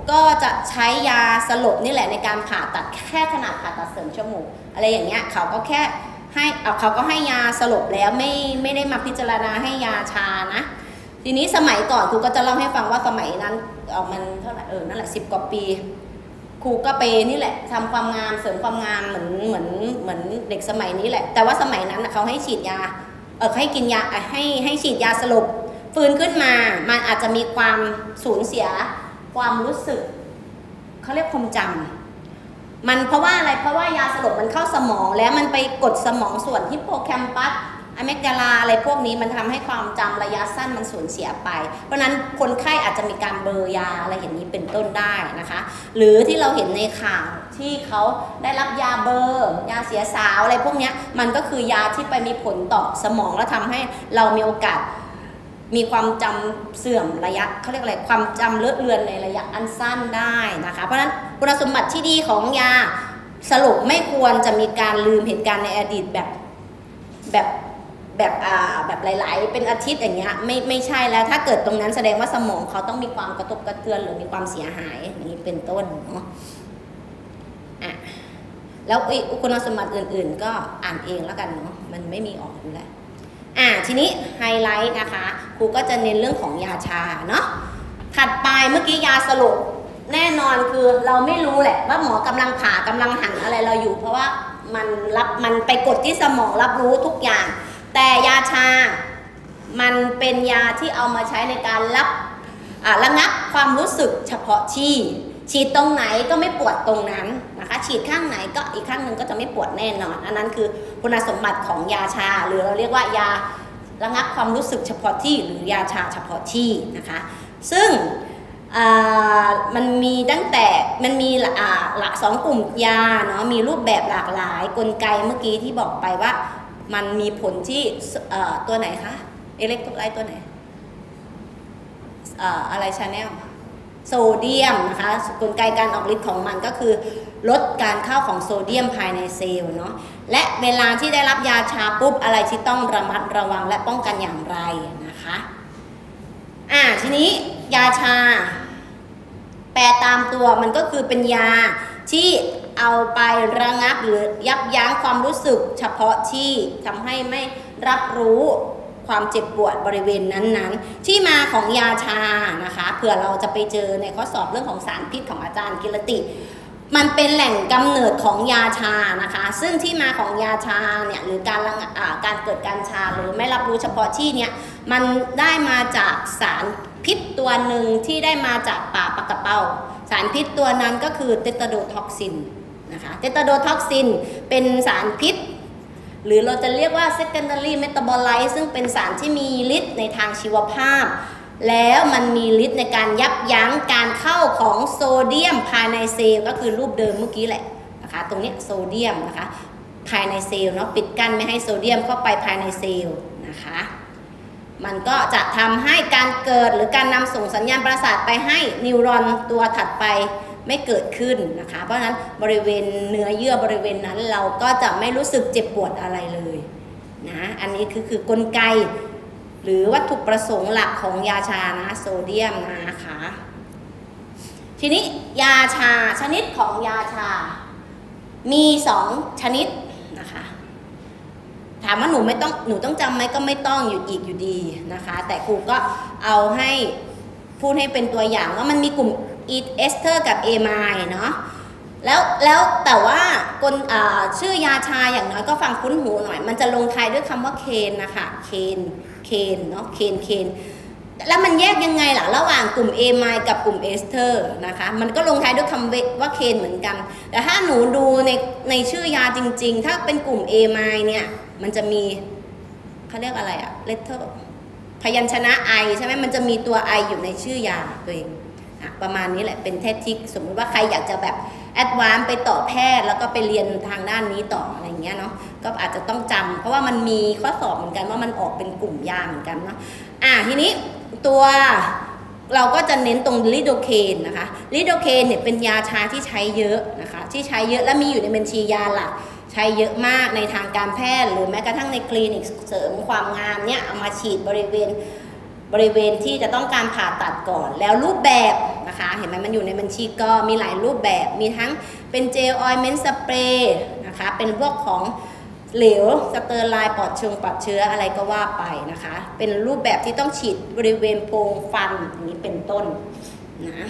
ก็จะใช้ยาสลบนี่แหละในการผ่าตัดแค่ขนาดผ่าตัดเสริมจมูกอะไรอย่างเงี้ยเขาก็แค่ให้เขาก็ให้ยาสลบแล้วไม่ไม่ได้มาพิจารณาให้ยาชานะทีนี้สมัยก่อนครูก็จะเล่าให้ฟังว่าสมัยนั้นเออมันเท่าไหร่เออนั่นแหละสิบกว่าปีครูก็ไปนี่แหละทำความงามเสริมความงามเหมือนเหมือนเหมือนเด็กสมัยนี้แหละแต่ว่าสมัยนั้นเขาให้ฉีดยาเออให้กินยาให้ให้ฉีดยาสลบฟื้นขึ้นมามันอาจจะมีความสูญเสียความรู้สึกเขาเรียกความจำมันเพราะว่าอะไรเพราะว่ายาสลบมันเข้าสมองแล้วมันไปกดสมองส่วนฮิปโปแคมปัสอะเมกดาลาอะไรพวกนี้มันทำให้ความจำระยะสั้นมันสูญเสียไปเพราะนั้นคนไข้อาจจะมีการเบลอยาอะไรอย่างนี้เป็นต้นได้นะคะหรือที่เราเห็นในข่าวที่เขาได้รับยาเบลอยาเสียสาวอะไรพวกนี้มันก็คือยาที่ไปมีผลต่อสมองและทำให้เรามีโอกาสมีความจำเสื่อมระยะเขาเรียกอะไรความจำเลอะเลือนในระยะอันสั้นได้นะคะเพราะฉะนั้นคุณสมบัติที่ดีของยาสลบไม่ควรจะมีการลืมเหตุการณ์ในอดีตแบบแบบแบบอ่าแบบหลายๆเป็นอาทิตย์อย่างเงี้ยไม่ไม่ใช่แล้วถ้าเกิดตรงนั้นแสดงว่าสมองเขาต้องมีความกระทบกระเทือนหรือมีความเสียหายอย่างนี้เป็นต้นเนาะอ่ะแล้วคุณสมบัติอื่นๆก็อ่านเองแล้วกันเนาะมันไม่มีออกอยู่แล้วอ่ะทีนี้ไฮไลท์นะคะครูก็จะเน้นเรื่องของยาชาเนาะถัดไปเมื่อกี้ยาสลบแน่นอนคือเราไม่รู้แหละว่าหมอกำลังผ่ากำลังหั่นอะไรเราอยู่เพราะว่ามันรับมันไปกดที่สมองรับรู้ทุกอย่างแต่ยาชามันเป็นยาที่เอามาใช้ในการรับระงับความรู้สึกเฉพาะที่ฉีดตรงไหนก็ไม่ปวดตรงนั้นนะคะฉีดข้างไหนก็อีกข้างหนึ่งก็จะไม่ปวดแน่นอนอันนั้นคือคุณสมบัติของยาชาหรือเราเรียกว่ายาระงับความรู้สึกเฉพาะที่หรือยาชาเฉพาะที่นะคะซึ่งมันมีตั้งแต่มันมีหลักสองกลุ่มยาเนาะมีรูปแบบหลากหลายกลไกเมื่อกี้ที่บอกไปว่ามันมีผลที่ตัวไหนคะเอเล็กโทรไลต์ตัวไหนอะไรชาแนลโซเดียมนะคะกลไกการออกฤทธิ์ของมันก็คือลดการเข้าของโซเดียมภายในเซลล์เนาะและเวลาที่ได้รับยาชาปุ๊บอะไรที่ต้องระมัดระวังและป้องกันอย่างไรนะคะอ่าทีนี้ยาชาแปลตามตัวมันก็คือเป็นยาที่เอาไประงับหรือยับยั้งความรู้สึกเฉพาะที่ทำให้ไม่รับรู้ความเจ็บปวดบริเวณนั้นๆที่มาของยาชานะคะเผื่อเราจะไปเจอในข้อสอบเรื่องของสารพิษของอาจารย์กิรติมันเป็นแหล่งกำเนิดของยาชานะคะซึ่งที่มาของยาชาเนี่ยหรือการการเกิดการชาหรือไม่รับรู้เฉพาะที่เนี่ยมันได้มาจากสารพิษตัวหนึ่งที่ได้มาจากป่าปะกะเป้าสารพิษตัวนั้นก็คือเตตราโดท็อกซินนะคะเตตราโดท็อกซินเป็นสารพิษหรือเราจะเรียกว่า secondary metabolite ซึ่งเป็นสารที่มีฤทธิ์ในทางชีวภาพแล้วมันมีฤทธิ์ในการยับยั้งการเข้าของโซเดียมภายในเซลล์ก็คือรูปเดิมเมื่อกี้แหละนะคะตรงนี้โซเดียมนะคะภายในเซลล์เนาะปิดกั้นไม่ให้โซเดียมเข้าไปภายในเซลล์นะคะมันก็จะทำให้การเกิดหรือการนำส่งสัญญาณประสาทไปให้นิวรอนตัวถัดไปไม่เกิดขึ้นนะคะเพราะฉะนั้นบริเวณเนื้อเยื่อบริเวณนั้นเราก็จะไม่รู้สึกเจ็บปวดอะไรเลยนะอันนี้คือคือกลไกหรือวัตถุประสงค์หลักของยาชานะโซเดียมนะคะทีนี้ยาชาชนิดของยาชามีสองชนิดนะคะถามว่าหนูไม่ต้องหนูต้องจำไหมก็ไม่ต้องอยู่อีกอยู่ดีนะคะแต่ครูก็เอาให้พูดให้เป็นตัวอย่างว่ามันมีกลุ่มเอสเตอร์กับเอไมล์เนาะแล้วแล้วแต่ว่าคนชื่อยาชาอย่างน้อยก็ฟังคุ้นหูหน่อยมันจะลงท้ายด้วยคำว่าเคนนะคะเคนเคนเนาะเคนเคนแล้วมันแยกยังไงล่ะระหว่างกลุ่มเอไมล์กับกลุ่มเอสเตอร์นะคะมันก็ลงท้ายด้วยคำว่าเคนเหมือนกันแต่ถ้าหนูดูในในชื่อยาจริงๆถ้าเป็นกลุ่มเอไมล์เนี่ยมันจะมีเขาเรียกอะไรอะเลตเตอร์พยัญชนะไอใช่ไหมมันจะมีตัวไออยู่ในชื่อยาตัวเองประมาณนี้แหละเป็นเทคนิคสมมติว่าใครอยากจะแบบแอดวานซ์ไปต่อแพทย์แล้วก็ไปเรียนทางด้านนี้ต่ออะไรเงี้ยเนาะก็อาจจะต้องจำเพราะว่ามันมีข้อสอบเหมือนกันว่ามันออกเป็นกลุ่มยาเหมือนกันเนาะอ่ะทีนี้ตัวเราก็จะเน้นตรงลิโดเคนนะคะลิโดเคนเนี่ยเป็นยาชาที่ใช้เยอะนะคะที่ใช้เยอะและมีอยู่ในบัญชียาหลักใช้เยอะมากในทางการแพทย์หรือแม้กระทั่งในคลินิกเสริมความงามเนี่ยเอามาฉีดบริเวณบริเวณที่จะต้องการผ่าตัดก่อนแล้วรูปแบบนะนะคะเห็นไหมมันอยู่ในบัญชีก็มีหลายรูปแบบมีทั้งเป็นเจลออยล์เมนต์สเปรย์นะคะเป็นพวกของเหลวสเตอร์ไลน์ปลอดเชื้อปลอดเชื้ออะไรก็ว่าไปนะคะเป็นรูปแบบที่ต้องฉีดบริเวณโพรงฟันอย่างนี้เป็นต้นนะ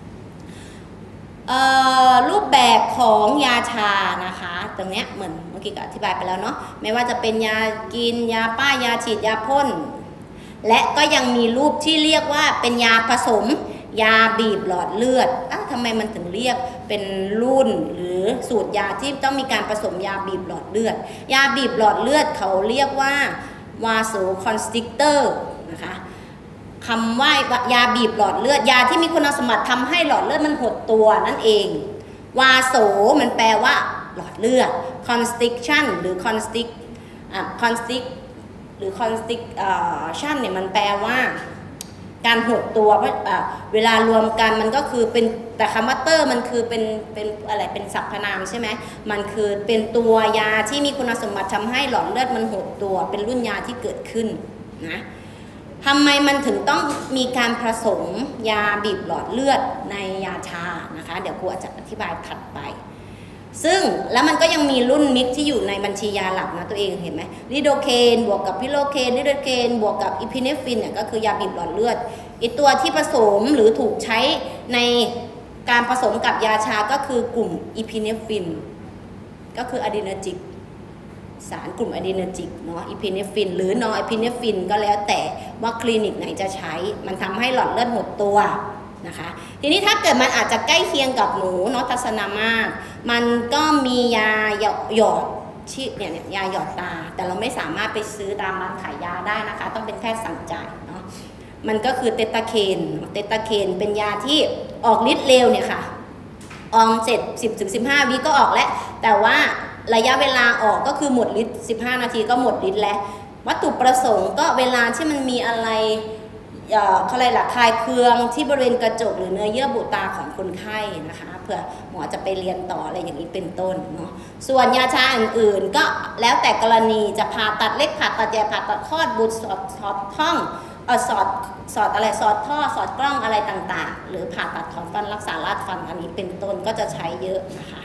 รูปแบบของยาชานะคะตรงเนี้ยเหมือนเมื่อกี้ก็อธิบายไปแล้วเนาะไม่ว่าจะเป็นยากินยาป้ายยาฉีดยาพ่นและก็ยังมีรูปที่เรียกว่าเป็นยาผสมยาบีบหลอดเลือดอ้าวทำไมมันถึงเรียกเป็นรุ่นหรือสูตรยาที่ต้องมีการผสมยาบีบหลอดเลือดยาบีบหลอดเลือดเขาเรียกว่าวาโซคอนสตริกเตอร์นะคะคำว่ายาบีบหลอดเลือดยาที่มีคุณสมบัติทำให้หลอดเลือดมันหดตัวนั่นเองวาโซมันแปลว่าหลอดเลือด constriction หรือ constrict อ่ะ constrict หรือ constriction เนี่ยมันแปลว่าการหดตัวเพราะเวลารวมกันมันก็คือเป็นแต่คำว่าเตอร์มันคือเป็นเป็นอะไรเป็นสรรพนามใช่ไหมมันคือเป็นตัวยาที่มีคุณสมบัติทำให้หลอดเลือดมันหดตัวเป็นรุ่นยาที่เกิดขึ้นนะทำไมมันถึงต้องมีการผสมยาบีบหลอดเลือดในยาชานะคะเดี๋ยวครูจะอธิบายถัดไปซึ่งแล้วมันก็ยังมีรุ่นมิกที่อยู่ในบัญชียาหลักนะตัวเองเห็นไหมลิโดเคนบวกกับพิโลเคนลิโดเคนบวกกับอีพิเนฟรินเนี่ยก็คือยาบีบหลอดเลือดอีตัวที่ผสมหรือถูกใช้ในการผสมกับยาชาก็คือกลุ่มอีพิเนฟรินก็คืออะดรีนาจิกสารกลุ่มอะดรีนาจิกเนาะอีพิเนฟรินหรือนอร์อีพิเนฟรินก็แล้วแต่ว่าคลินิกไหนจะใช้มันทำให้หลอดเลือดหดตัวนะคะทีนี้ถ้าเกิดมันอาจจะใกล้เคียงกับหนูเนาะทัศนามากมันก็มียาหยอดที่เนี่ยเนี่ยยาหยอดตาแต่เราไม่สามารถไปซื้อตามร้านขายยาได้นะคะต้องเป็นแพทย์สั่งจ่ายเนาะมันก็คือเตตาเคนเตตาเคนเป็นยาที่ออกฤทธิ์เร็วเนี่ยค่ะออกเสร็จ สิบถึงสิบห้า วิก็ออกแล้วแต่ว่าระยะเวลาออกก็คือหมดฤทธิ์สิบห้านาทีก็หมดฤทธิ์แล้ววัตถุประสงค์ก็เวลาที่มันมีอะไรเขาอะไรล่ะคลายเคืองที่บริเวณกระจกหรือเนื้อเยื่อบุตาของคนไข้นะคะเผื่อหมอจะไปเรียนต่ออะไรอย่างนี้เป็นต้นเนาะส่วนยาชาอื่นๆก็แล้วแต่กรณีจะผ่าตัดเล็กผ่าตัดใหญ่ผ่าตัดคลอดบุตรสอดสอดท่องเออสอดสอดอะไรสอดท่อสอดกล้องอะไรต่างๆหรือผ่าตัดถอนฟันรักษารากฟันอันนี้เป็นต้นก็จะใช้เยอะนะคะ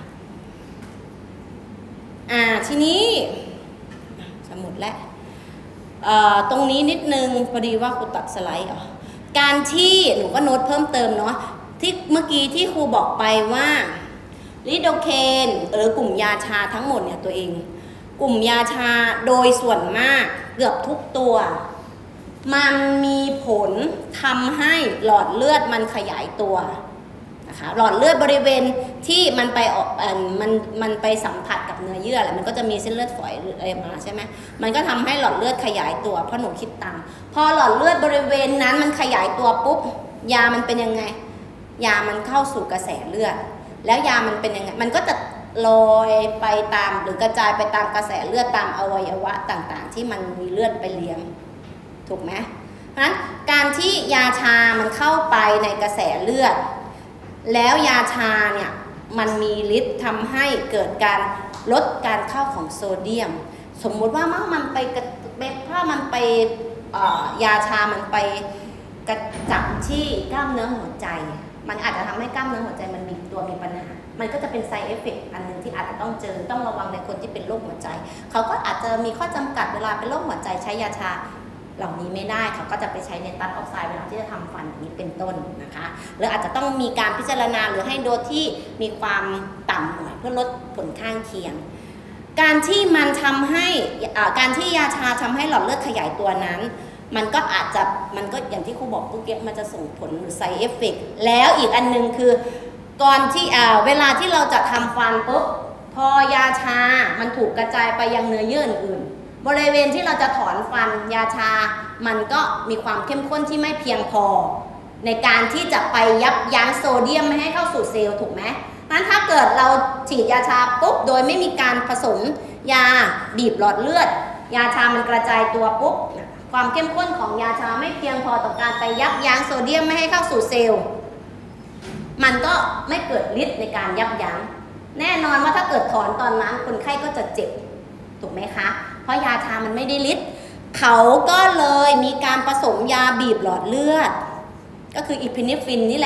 อ่าทีนี้สมุดและตรงนี้นิดนึงพอดีว่าครูตัดสไลด์อ่ะการที่หนูก็โน้ตเพิ่มเติมเนาะที่เมื่อกี้ที่ครูบอกไปว่าลิโดเคนหรือกลุ่มยาชาทั้งหมดเนี่ยตัวเองกลุ่มยาชาโดยส่วนมากเกือบทุกตัวมันมีผลทำให้หลอดเลือดมันขยายตัวนะคะหลอดเลือดบริเวณที่มันไปออกมันมันไปสัมผัสกับเนื้อเยื่ออะไรมันก็จะมีเส้นเลือดฝอยอะไรมาใช่ไหมมันก็ทำให้หลอดเลือดขยายตัวเพราะหนูคิดตามพอหลอดเลือดบริเวณนั้นมันขยายตัวปุ๊บยามันเป็นยังไงยามันเข้าสู่กระแสเลือดแล้วยามันเป็นยังไงมันก็จะลอยไปตามหรือกระจายไปตามกระแสเลือดตามอวัยวะต่างๆที่มันมีเลือดไปเลี้ยงถูกไหมเพราะฉะนั้นการที่ยาชามันเข้าไปในกระแสเลือดแล้วยาชาเนี่ยมันมีฤทธิ์ทำให้เกิดการลดการเข้าของโซเดียมสมมุติว่าเมื่อมันไปกระถ้ามันไปยาชามันไปกระจับที่กล้ามเนื้อหัวใจมันอาจจะทำให้กล้ามเนื้อหัวใจมันมีตัวมีปัญหามันก็จะเป็นไซเอฟเฟกต์อันนึงที่อาจจะต้องเจอต้องระวังในคนที่เป็นโรคหัวใจเขาก็อาจจะมีข้อจำกัดเวลาเป็นโรคหัวใจใช้ยาชาเหล่านี้ไม่ได้เขาก็จะไปใช้เนตัสออกไซด์เวลาที่จะทำฟันอย่างนี้เป็นต้นนะคะหรืออาจจะต้องมีการพิจารณาหรือให้โดสที่มีความต่ำหน่อยเพื่อลดผลข้างเคียงการที่มันทำให้การที่ยาชาทำให้หลอดเลือดขยายตัวนั้นมันก็อาจจะมันก็อย่างที่ครูบอกเมื่อกี้มันจะส่งผลหรือไซเอฟเฟกต์แล้วอีกอันนึงคือก่อนที่เวลาที่เราจะทำฟันปุ๊บพอยาชามันถูกกระจายไปยังเนื้อเยื่ออื่นบริเวณที่เราจะถอนฟันยาชามันก็มีความเข้มข้นที่ไม่เพียงพอในการที่จะไปยับยั้งโซเดียมไม่ให้เข้าสู่เซลล์ถูกไหมงั้นถ้าเกิดเราฉีดยาชาปุ๊บโดยไม่มีการผสมยาบีบหลอดเลือดยาชามันกระจายตัวปุ๊บความเข้มข้นของยาชาไม่เพียงพอต่อการไปยับยั้งโซเดียมไม่ให้เข้าสู่เซลล์มันก็ไม่เกิดฤทธิ์ในการยับยั้งแน่นอนว่าถ้าเกิดถอนตอนนั้นคนไข้ก็จะเจ็บถูกไหมคะเพราะยาชามันไม่ได้ฤทธิ์เขาก็เลยมีการผสมยาบีบหลอดเลือดก็คืออีพิเนฟรินนี่แหละ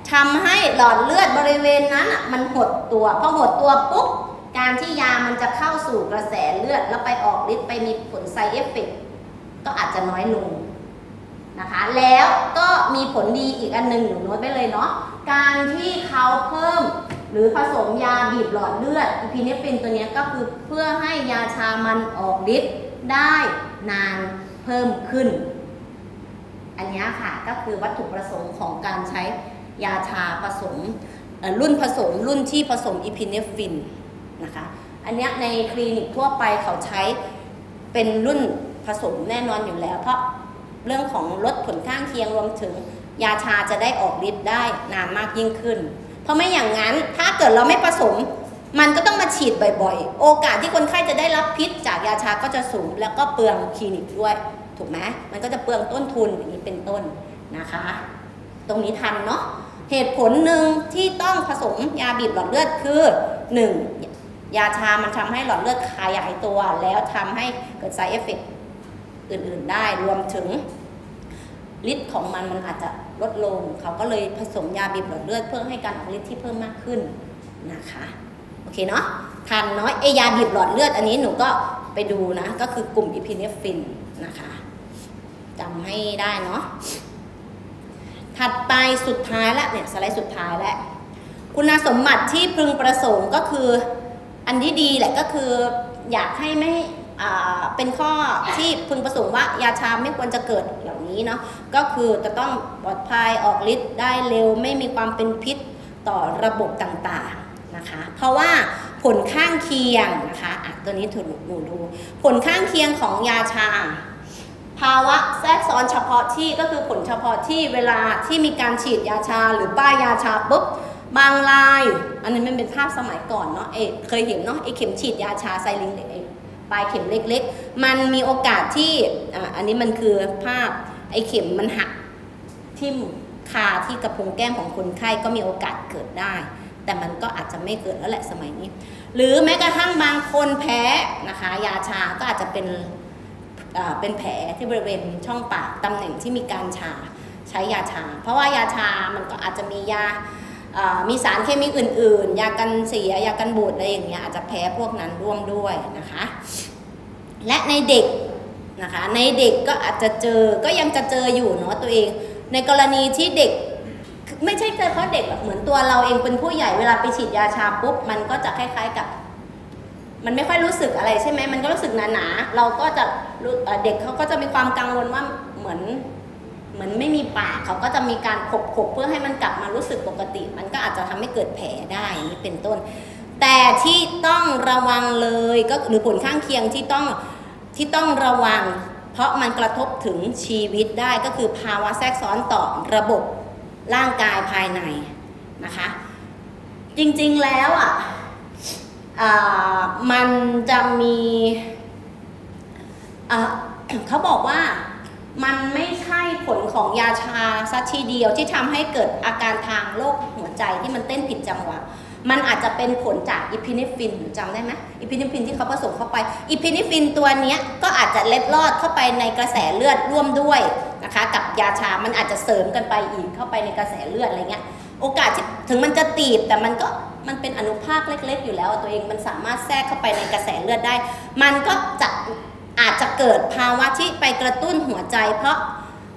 ทำให้หลอดเลือดบริเวณนั้นมันหดตัวพอหดตัวปุ๊บการที่ยามันจะเข้าสู่กระแสเลือดแล้วไปออกฤทธิ์ไปมีผลไซด์เอฟเฟกต์ก็อาจจะน้อยลงนะคะแล้วก็มีผลดีอีกอันหนึ่งหนูโน้ตไปเลยเนาะการที่เขาเพิ่มหรือผสมยาบีบหลอดเลือดอีพิเนฟรินตัวนี้ก็คือเพื่อให้ยาชามันออกฤทธิ์ได้นานเพิ่มขึ้นอันนี้ค่ะก็คือวัตถุประสงค์ของการใช้ยาชาผสมรุ่นผสมรุ่นที่ผสมอีพิเนฟรินนะคะอันนี้ในคลินิกทั่วไปเขาใช้เป็นรุ่นผสมแน่นอนอยู่แล้วเพราะเรื่องของลดผลข้างเคียงรวมถึงยาชาจะได้ออกฤทธิ์ได้นานมากยิ่งขึ้นเพราะไม่อย่างนั้นถ้าเกิดเราไม่ผสมมันก็ต้องมาฉีดบ่อยๆโอกาสที่คนไข้จะได้รับพิษจากยาชาก็จะสูงแล้วก็เปลืองคลินิกด้วยถูกไหมมันก็จะเปลืองต้นทุนอย่างนี้เป็นต้นนะคะตรงนี้ทันเนาะเหตุผลหนึ่งที่ต้องผสมยาบีบหลอดเลือดคือหนึ่งยาชามันทำให้หลอดเลือดขยายตัวแล้วทำให้เกิดไซด์เอฟเฟกต์อื่นๆได้รวมถึงฤทธิ์ของมันมันอาจจะลดลงเขาก็เลยผสมยาบีบหลอดเลือดเพื่อให้การออกฤทธิ์ที่เพิ่มมากขึ้นนะคะโอเคเนาะทันเนาะไอยาบีบหลอดเลือดอันนี้หนูก็ไปดูนะก็คือกลุ่มอีพิเนฟรินนะคะจำให้ได้เนาะถัดไปสุดท้ายแล้วเนี่ยสไลด์สุดท้ายแล้วคุณสมบัติที่พึงประสงค์ก็คืออันที่ดีแหละก็คืออยากให้ไม่เป็นข้อที่พึงประสงค์ว่ายาชาไม่ควรจะเกิดเหล่านี้เนาะก็คือจะต้องปลอดภัยออกฤทธิ์ได้เร็วไม่มีความเป็นพิษต่อระบบต่างๆนะคะเพราะว่าผลข้างเคียงนะคะอ่ะตัวนี้ถูกหนูดูผลข้างเคียงของยาชาภาวะแทรกซ้อนเฉพาะที่ก็คือผลเฉพาะที่เวลาที่มีการฉีดยาชาหรือป้ายยาชาปุ๊บบางรายอันนี้มันเป็นภาพสมัยก่อนเนาะเอเคยเห็นเนาะไอเข็มฉีดยาชาไซลิงเล็กปลายเข็มเล็กๆมันมีโอกาสที่อ่าอันนี้มันคือภาพไอเข็มมันหักทิ่มคาที่กระพุ้งแก้มของคนไข้ก็มีโอกาสเกิดได้แต่มันก็อาจจะไม่เกิดแล้วแหละสมัยนี้หรือแม้กระทั่งบางคนแพ้นะคะยาชาก็อาจจะเป็นเป็นแผลที่บริเวณช่องปากตำแหน่งที่มีการชาใช้ยาชาเพราะว่ายาชามันก็อาจจะมียามีสารเคมีอื่นๆยากันเสียยากันบูดอะไรอย่างเงี้ยอาจจะแพ้พวกนั้นร่วมด้วยนะคะและในเด็กนะคะในเด็กก็อาจจะเจอก็ยังจะเจออยู่เนาะตัวเองในกรณีที่เด็กไม่ใช่เฉพาะเด็กหรอกเหมือนตัวเราเองเป็นผู้ใหญ่เวลาไปฉีดยาชาปุ๊บมันก็จะคล้ายๆกับมันไม่ค่อยรู้สึกอะไรใช่ไหมมันก็รู้สึกหนาๆเราก็จะเด็กเขาก็จะมีความกังวลว่าเหมือนเหมือนไม่มีปากเขาก็จะมีการขบๆเพื่อให้มันกลับมารู้สึกปกติมันก็อาจจะทำให้เกิดแผลได้นี่เป็นต้นแต่ที่ต้องระวังเลยก็หรือผลข้างเคียงที่ต้องที่ต้องระวังเพราะมันกระทบถึงชีวิตได้ก็คือภาวะแทรกซ้อนต่อระบบร่างกายภายในนะคะจริงๆแล้วอ่ะมันจะมีเขาบอกว่ามันไม่ใช่ผลของยาชาซะทีเดียวที่ทำให้เกิดอาการทางโรคหัวใจที่มันเต้นผิดจังหวะมันอาจจะเป็นผลจากอีพิเนฟรินจำได้ไหมอีพิเนฟรินที่เขาผสมเข้าไปอีพิเนฟรินตัวนี้ก็อาจจะเล็ดลอดเข้าไปในกระแสเลือดร่วมด้วยนะคะกับยาชามันอาจจะเสริมกันไปอีกเข้าไปในกระแสเลือดอะไรเงี้ยโอกาสถึงมันจะตีบแต่มันก็มันเป็นอนุภาคเล็กๆอยู่แล้วตัวเองมันสามารถแทรกเข้าไปในกระแสเลือดได้มันก็จะอาจจะเกิดภาวะที่ไปกระตุ้นหัวใจเพราะ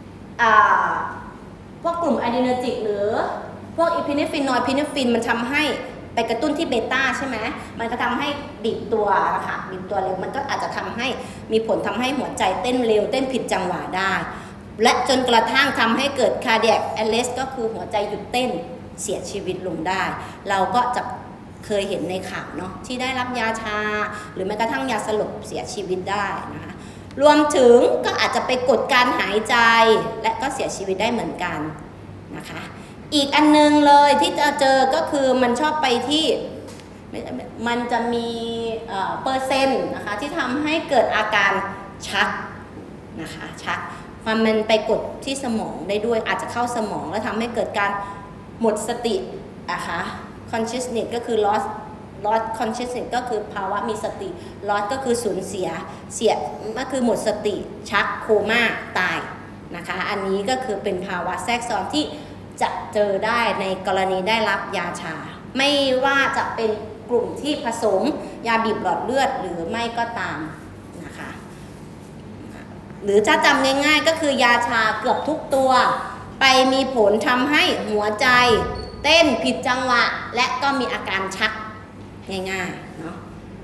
พวกกลุ่มอะดรีเนอร์จิกหรือพวกอีพิเนฟรินนอยพิเนฟรินมันทำให้ไปกระตุ้นที่เบต้าใช่ไหมมันก็ทำให้บีบตัวนะคะบีบตัวเร็วมันก็อาจจะทำให้มีผลทำให้หัวใจเต้นเร็วเต้นผิดจังหวะได้และจนกระทั่งทำให้เกิด cardiac arrest ก็คือหัวใจหยุดเต้นเสียชีวิตลงได้เราก็จะเคยเห็นในข่าวเนาะที่ได้รับยาชาหรือแม้กระทั่งยาสลบเสียชีวิตได้นะคะรวมถึงก็อาจจะไปกดการหายใจและก็เสียชีวิตได้เหมือนกันนะคะอีกอันนึงเลยที่จะเจอก็คือมันชอบไปที่มันจะมีเปอร์เซ็นต์นะคะที่ทำให้เกิดอาการชักนะคะชักมันไปกดที่สมองได้ด้วยอาจจะเข้าสมองแล้วทำให้เกิดการหมดสตินะคะ consciousness ก็คือ loss loss consciousness ก็คือภาวะมีสติ loss ก็คือสูญเสียเสียก็คือหมดสติชักโคม่าตายนะคะอันนี้ก็คือเป็นภาวะแทรกซ้อนที่จะเจอได้ในกรณีได้รับยาชาไม่ว่าจะเป็นกลุ่มที่ผสมยาบีบหลอดเลือดหรือไม่ก็ตามนะคะหรือถ้าจำง่ายๆก็คือยาชาเกือบทุกตัวไปมีผลทำให้หัวใจเต้นผิดจังหวะและก็มีอาการชักง่ายๆเนาะ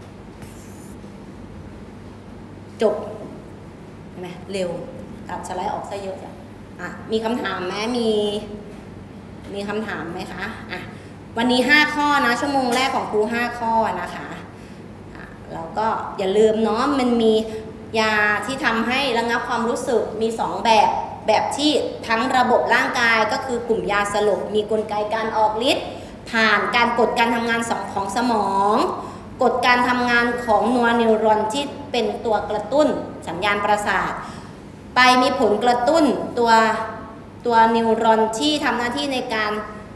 จบใช่ไหมเร็วตัดสไลด์ออกซะเยอะจ้ะอ่ะมีคำถามไหมมีมีคำถามไหมคะอ่ะวันนี้ห้าข้อนะชั่วโมงแรกของครูห้าข้อนะคะอ่ะแล้วก็อย่าลืมเนาะมันมียาที่ทำให้ระงับความรู้สึกมีสองแบบแบบที่ทั้งระบบร่างกายก็คือกลุ่มยาสลบมีกลไกการออกฤทธิ์ผ่านการกดการทำงานของสมองกดการทำงานของนัวนิวรอนที่เป็นตัวกระตุ้นสัญญาณประสาทไปมีผลกระตุ้นตัวตัวนิวรอนที่ทำหน้าที่ในการ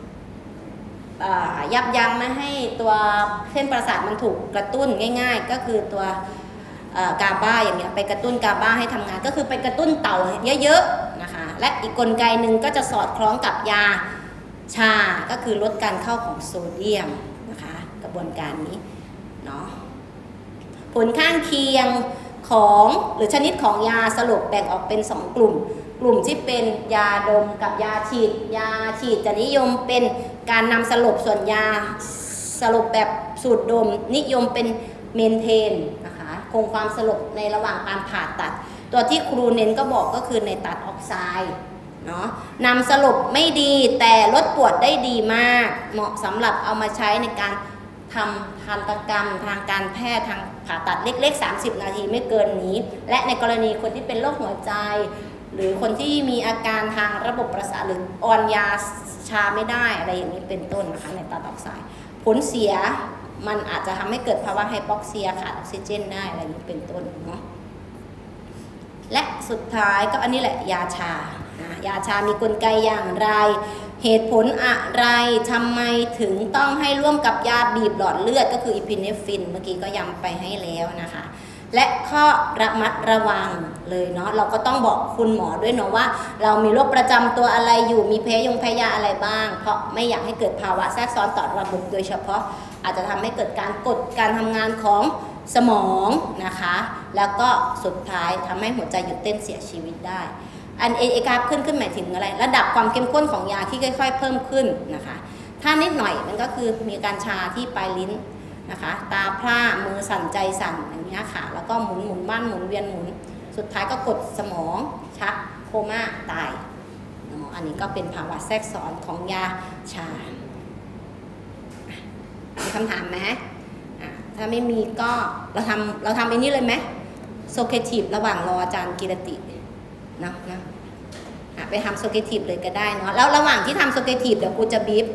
ยับยั้งไม่ให้ตัวเส้นประสาทมันถูกกระตุ้นง่ายๆก็คือตัวกาบาอย่างเงี้ยไปกระตุ้นกาบาให้ทำงานก็คือไปกระตุ้นเต่าเยอะๆนะคะและอีกกลไกหนึ่งก็จะสอดคล้องกับยาชาก็คือลดการเข้าของโซเดียมนะคะกระบวนการนี้เนาะผลข้างเคียงของหรือชนิดของยาสลบแบ่งออกเป็นสองกลุ่มกลุ่มที่เป็นยาดมกับยาฉีดยาฉีดจะนิยมเป็นการนำสลบส่วนยาสลบแบบสูดดมนิยมเป็นเมนเทนนะคะคงความสลบในระหว่างการผ่าตัดตัวที่ครูเน้นก็บอกก็คือในตัดออกไซด์เนาะนำสลบไม่ดีแต่ลดปวดได้ดีมากเหมาะสำหรับเอามาใช้ในการทำทันตกรรมทางการแพทย์ทางผ่าตัดเล็กๆสามสิบนาทีไม่เกินนี้และในกรณีคนที่เป็นโรคหัวใจหรือคนที่มีอาการทางระบบประสาทหรืออ่อนยาชาไม่ได้อะไรอย่างนี้เป็นต้นนะคะในตัดออกไซด์ผลเสียมันอาจจะทำให้เกิดภาวะไฮปอกเซียขาดออกซิเจนได้อะไรอย่างนี้เป็นต้นเนาะและสุดท้ายก็อันนี้แหละยาชายาชามีกลไกอย่างไรเหตุผลอะไรทำไมถึงต้องให้ร่วมกับยาบีบหลอดเลือดก็คืออีพิเนฟรินเมื่อกี้ก็ย้ำไปให้แล้วนะคะและข้อระมัดระวังเลยเนาะเราก็ต้องบอกคุณหมอด้วยเนาะว่าเรามีโรคประจำตัวอะไรอยู่มีแพ้ยงแพ้ยาอะไรบ้างเพราะไม่อยากให้เกิดภาวะแทรกซ้อนต่อระบบโดยเฉพาะอาจจะทำให้เกิดการกดการทำงานของสมองนะคะแล้วก็สุดท้ายทำให้หัวใจหยุดเต้นเสียชีวิตได้อันเอกราฟขึ้นขึ้นหมายถึงอะไรระดับความเข้มข้นของยาที่ค่อยๆเพิ่มขึ้นนะคะถ้านิดหน่อยมันก็คือมีการชาที่ปลายลิ้นนะคะตาพร่ามือสั่นใจสั่นอย่างนี้ค่ะแล้วก็หมุนหมุนบ้านหมุนเวียนหมุนสุดท้ายก็กดสมองชักโคม่าตายอันนี้ก็เป็นภาวะแทรกซ้อนของยาชามีคำถามไหมถ้าไม่มีก็เราทำเราทำไอ้นี่เลยไหมโซเคทีฟระหว่างรออาจารย์กิรตินะนะไปทำโซเคทีฟเลยก็ได้เนาะแล้วระหว่างที่ทำโซเคทีฟเดี๋ยวกูจะบีบ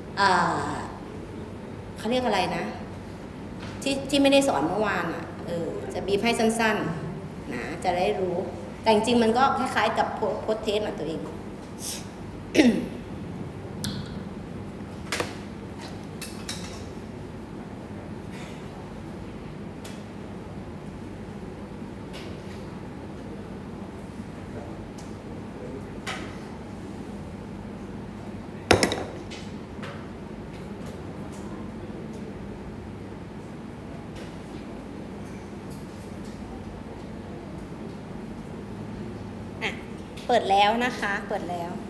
เขาเรียกอะไรนะที่ที่ไม่ได้สอนเมื่อวานอ่ะเออจะบีบให้สั้นๆนะจะได้รู้แต่จริงๆมันก็คล้ายๆกับโพสเทสนะตัวเอง เปิดแล้วนะคะเปิดแล้ว